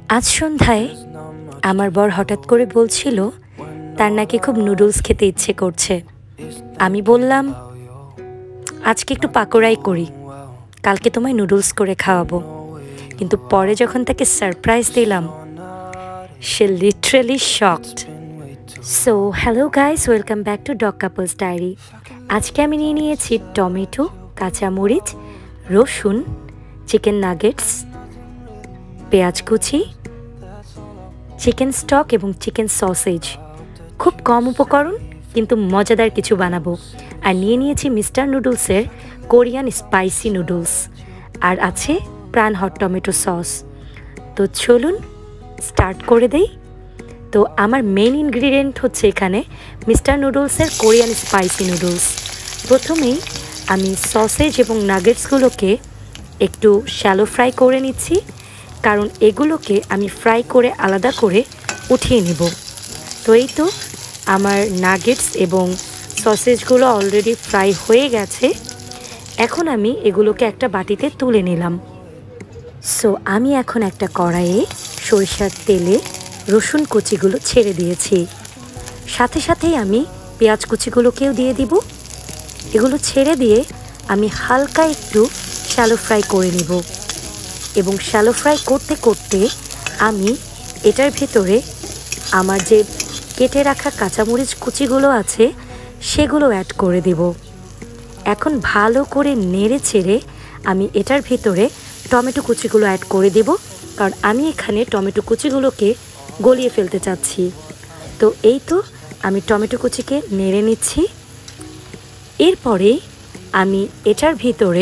আজ সন্ধ্যায় আমার বর হঠাৎ করে বলছিল তার নাকি খুব নুডলস খেতে ইচ্ছে করছে। আমি বললাম আজকে একটু পাকোড়াই করি, কালকে তোমায় নুডলস করে খাওয়াবো। কিন্তু পরে যখন তাকে সারপ্রাইজ দিলাম, সে literally shocked. So hello guys, welcome back to ডক্কাপলস ডায়েরি। আজকে আমি নিয়ে নিয়েছি টমেটো, কাঁচামরিচ, রসুন, চিকেন নাগেটস, পেঁয়াজ কুচি, চিকেন স্টক এবং চিকেন সসেজ। খুব কম উপকরণ কিন্তু মজাদার কিছু বানাবো। আর নিয়ে নিয়েছি মিস্টার নুডলসের কোরিয়ান স্পাইসি নুডলস, আর আছে প্রাণ হট টমেটো সস। তো চলুন স্টার্ট করে দেই। তো আমার মেইন ইনগ্রিডিয়েন্ট হচ্ছে এখানে মিস্টার নুডলসের কোরিয়ান স্পাইসি নুডলস। প্রথমেই আমি সসেজ এবং নাগেটসগুলোকে একটু শ্যালো ফ্রাই করে নিচ্ছি, কারণ এগুলোকে আমি ফ্রাই করে আলাদা করে উঠিয়ে নেব। তো এই তো আমার নাগেটস এবং সসেজগুলো অলরেডি ফ্রাই হয়ে গেছে। এখন আমি এগুলোকে একটা বাটিতে তুলে নিলাম। সো আমি এখন একটা কড়াইয়ে সরিষার তেলে রসুন কুচিগুলো ছেড়ে দিয়েছি, সাথে সাথেই আমি পেঁয়াজ কুচিগুলোকেও দিয়ে দিব। এগুলো ছেড়ে দিয়ে আমি হালকা একটু শ্যালো ফ্রাই করে নেব, এবং শ্যালো ফ্রাই করতে করতে আমি এটার ভেতরে আমার যে কেটে রাখা কাঁচামরিচ কুচিগুলো আছে সেগুলো অ্যাড করে দেব। এখন ভালো করে নেড়ে চেড়ে আমি এটার ভেতরে টমেটো কুচিগুলো অ্যাড করে দেব, কারণ আমি এখানে টমেটো কুচিগুলোকে গলিয়ে ফেলতে চাচ্ছি। তো এই তো আমি টমেটো কুচিকে নেড়ে নিচ্ছি। এরপরে আমি এটার ভিতরে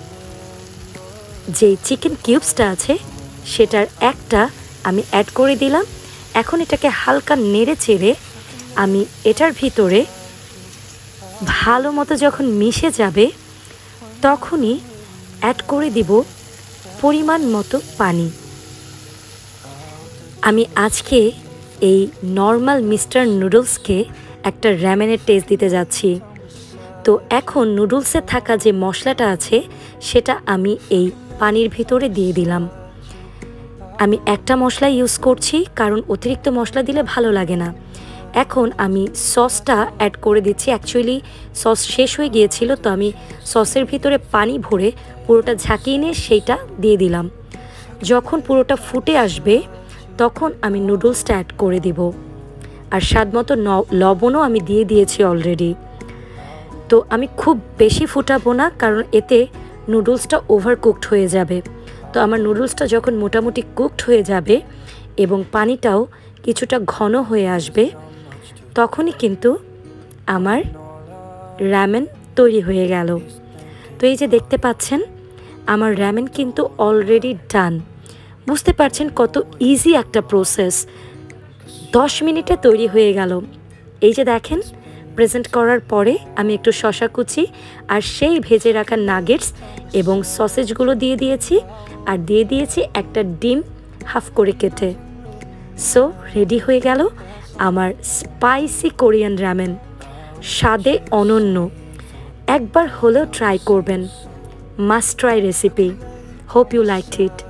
যে চিকেন কিউবসটা আছে সেটার একটা আমি অ্যাড করে দিলাম। এখন এটাকে হালকা নেড়ে চেড়ে আমি এটার ভিতরে ভালো মতো যখন মিশে যাবে তখনই অ্যাড করে দিব পরিমাণ মতো পানি। আমি আজকে এই নর্মাল মিস্টার নুডলসকে একটা র্যামেনের টেস্ট দিতে যাচ্ছি। তো এখন নুডলসে থাকা যে মশলাটা আছে সেটা আমি এই পানির ভিতরে দিয়ে দিলাম। আমি একটা মশলা ইউজ করছি, কারণ অতিরিক্ত মশলা দিলে ভালো লাগে না। এখন আমি সসটা অ্যাড করে দিচ্ছি। অ্যাকচুয়ালি সস শেষ হয়ে গিয়েছিল, তো আমি সসের ভিতরে পানি ভরে পুরোটা ঝাঁকিয়ে নিয়ে সেইটা দিয়ে দিলাম। যখন পুরোটা ফুটে আসবে তখন আমি নুডলসটা অ্যাড করে দিব, আর স্বাদ মতো লবণও আমি দিয়ে দিয়েছি অলরেডি। তো আমি খুব বেশি ফুটাবো না, কারণ এতে নুডলসটা ওভার কুকড হয়ে যাবে। তো আমার নুডলসটা যখন মোটামুটি কুকড হয়ে যাবে এবং পানিটাও কিছুটা ঘন হয়ে আসবে, তখনই কিন্তু আমার র্যামেন তৈরি হয়ে গেল। তো এই যে দেখতে পাচ্ছেন আমার র্যামেন কিন্তু অলরেডি ডান। বুঝতে পারছেন কত ইজি একটা প্রসেস, 10 মিনিটে তৈরি হয়ে গেল। এই যে দেখেন, প্রেজেন্ট করার পরে আমি একটু শসা কুচি আর সেই ভেজে রাখা নাগেটস এবং সসেজগুলো দিয়ে দিয়েছি, আর দিয়ে দিয়েছি একটা ডিম হাফ করে কেটে। সো রেডি হয়ে গেল আমার স্পাইসি কোরিয়ান রামেন। স্বাদে অনন্য, একবার হলেও ট্রাই করবেন। Must try recipe. Hope you liked it.